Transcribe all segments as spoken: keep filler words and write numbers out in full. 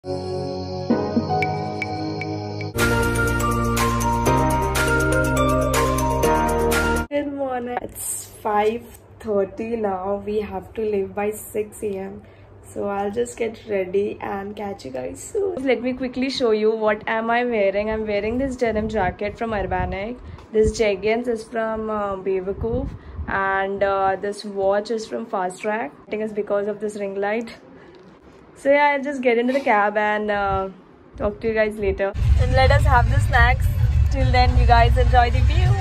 Good morning. It's five thirty now. We have to leave by six A M So I'll just get ready and catch you guys soon. Let me quickly show you what am I wearing. I'm wearing this denim jacket from Urbanic. This jeggings is from uh, Bewakoof. And uh, this watch is from Fast Track. I think it's because of this ring light. So yeah, I'll just get into the cab and uh, talk to you guys later. And let us have the snacks. Till then, you guys enjoy the view.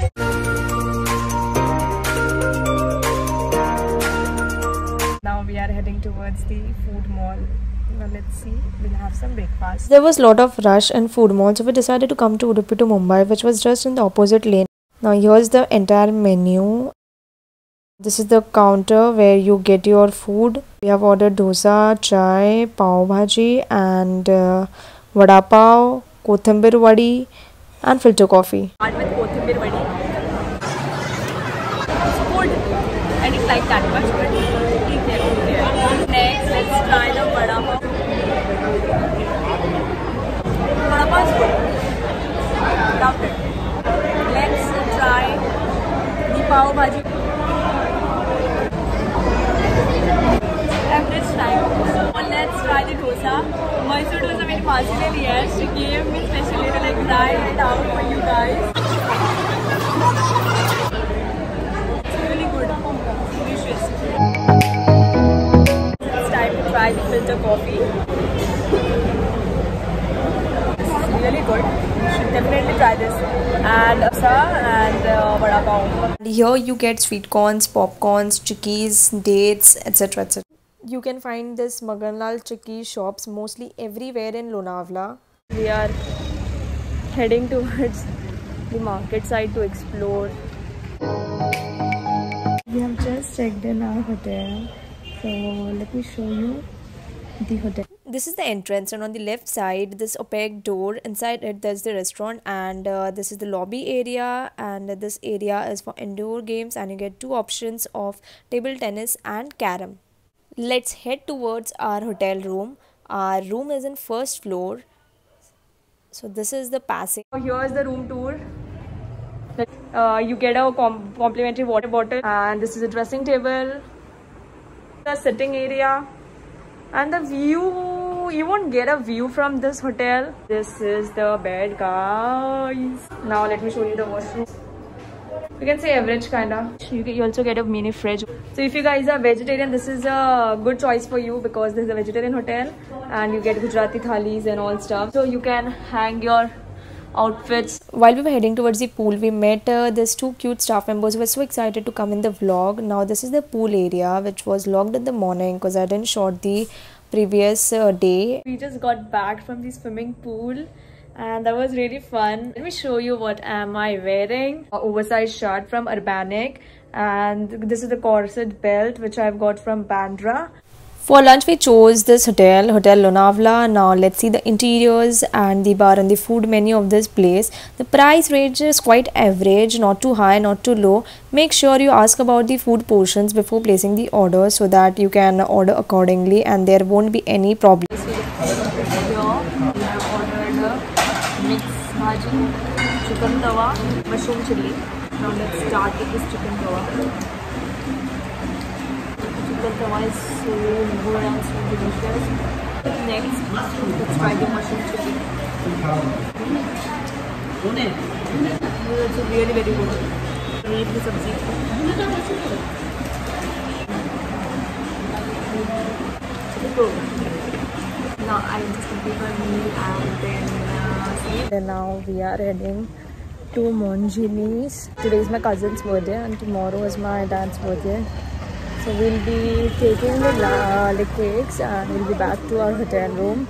Now we are heading towards the food mall. Now let's see, we'll have some breakfast. There was a lot of rush in food mall, so we decided to come to Udupi to Mumbai, which was just in the opposite lane. Now here's the entire menu. This is the counter where you get your food. We have ordered dosa, chai, pav bhaji and uh, vada pav, kothambir vadi and filter coffee. Start with kothambir vadi. It's good. I didn't like that much, but eat there, eat there. Next, let's try the vada pav. Vada pav is good. Loved it. Let's try the pav bhaji. Average time. Well, let's try the dosa. Mysore dosa मेरी मासी ने लिया है. She gave me specially to like try it out for you guys. It's really good. Delicious. It's time to try the filter coffee. This is really good. You should definitely try this. And dosa and uh, vada pav. Here you get sweet corns, popcorns, chickies, dates, et cetera et cetera. You can find this Maganlal Chikki shops mostly everywhere in Lonavala. We are heading towards the market side to explore. We have just checked in our hotel. So let me show you the hotel. This is the entrance, and on the left side this opaque door, inside it there's the restaurant, and uh, this is the lobby area, and this area is for indoor games, and you get two options of table tennis and carom. Let's head towards our hotel room. Our room is in first floor. So this is the passing. Here's the room tour. Uh, you get a com complimentary water bottle, and this is a dressing table, the sitting area, and the view. You won't get a view from this hotel. This is the bed, guys. Now let me show you the washroom. You can say average kinda. You, you also get a mini fridge. So if you guys are vegetarian, this is a good choice for you because this is a vegetarian hotel and you get Gujarati thalis and all stuff. So you can hang your outfits. While we were heading towards the pool, we met uh, these two cute staff members who were so excited to come in the vlog. Now this is the pool area which was locked in the morning because I didn't shot the previous uh, day. We just got back from the swimming pool. And that was really fun. Let me show you what am I wearing. A oversized shirt from Urbanic, and this is the corset belt which I've got from Bandra. For lunch we chose this hotel, Hotel Lonavala. Now let's see the interiors and the bar and the food menu of this place. The price range is quite average, not too high, not too low. Make sure you ask about the food portions before placing the order so that you can order accordingly and there won't be any problem. Bhaji, chicken tawa, mushroom chilli. Now let's start with this chicken tawa. Chicken tawa is so good and so delicious. Next, let's try the mushroom chilli. This is also really very good. Eat the sabzi. Now I just complete my meal and then And now we are heading to Monjini's. Today is my cousin's birthday and tomorrow is my dad's birthday. So we'll be taking the, uh, the cakes and we'll be back to our hotel room.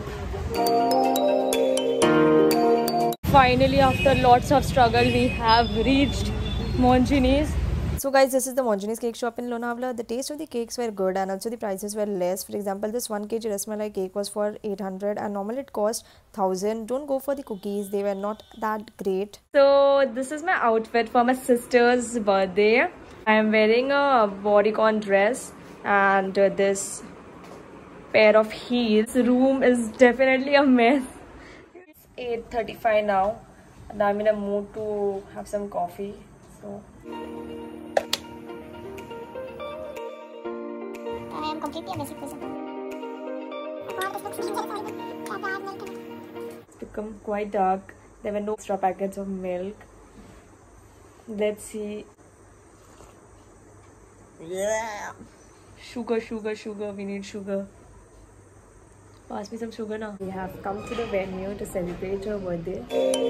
Finally, after lots of struggle, we have reached Monjini's. So guys, this is the Monjini's cake shop in Lonavala. The taste of the cakes were good and also the prices were less. For example, this one kilogram rasmalai cake was for eight hundred and normally it cost one thousand. Don't go for the cookies, they were not that great. So this is my outfit for my sister's birthday. I am wearing a bodycon dress and uh, this pair of heels. The room is definitely a mess. It's eight thirty-five now and I'm in a mood to have some coffee. So I am completely a basic person. It's become quite dark. There were no extra packets of milk. Let's see. Yeah. Sugar, sugar, sugar. We need sugar. Pass me some sugar now. We have come to the venue to celebrate her birthday.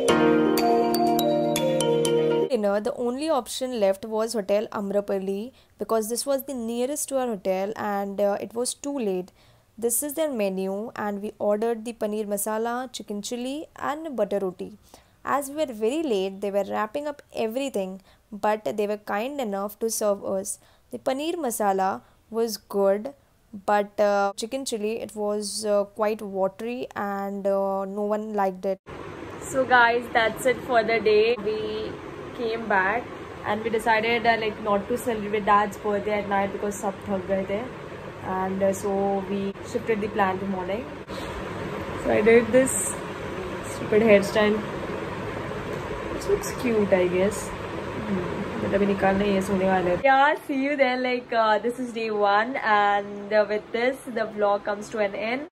Dinner, the only option left was Hotel Amrapali because this was the nearest to our hotel and uh, it was too late. This is their menu and we ordered the paneer masala, chicken chili and butter roti. As we were very late, they were wrapping up everything, but they were kind enough to serve us. The paneer masala was good, but uh, chicken chili, it was uh, quite watery and uh, no one liked it. So guys, that's it for the day. We came back and we decided uh, like not to celebrate dad's birthday at night because sab thak gaye the. And uh, so we shifted the plan to morning. So I did this stupid hairstyle. It looks cute, I guess. Hmm. Yeah, see you then. Like uh, this is day one, and uh, with this the vlog comes to an end.